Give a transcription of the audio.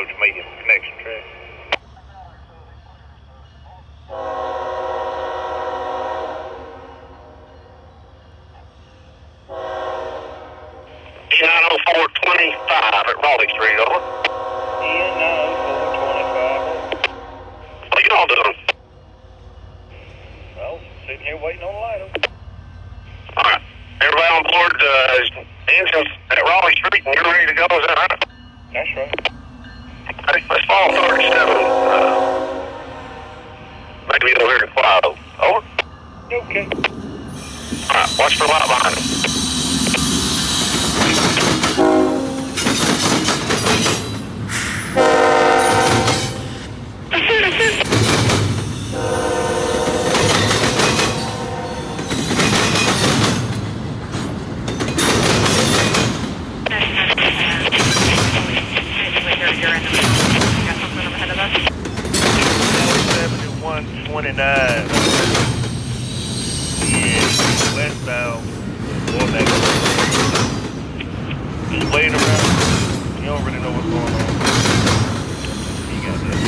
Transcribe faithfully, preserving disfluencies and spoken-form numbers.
approach medium connection track. E nine oh four twenty-five at Raleigh Street, over. E nine oh four twenty-five. What are y'all doing? Well, sitting here waiting on the light. Alright. Everybody on board, uh, is engines at Raleigh Street and you're ready to go, is that right? That's right. Hey, let's fall thirty-seven, uh, maybe over here to Quiet. Over? Okay. Alright, watch for light behind them. seventy-one twenty-nine. Yeah, westbound. Going back. Just waiting around. You don't really know what's going on. You got this.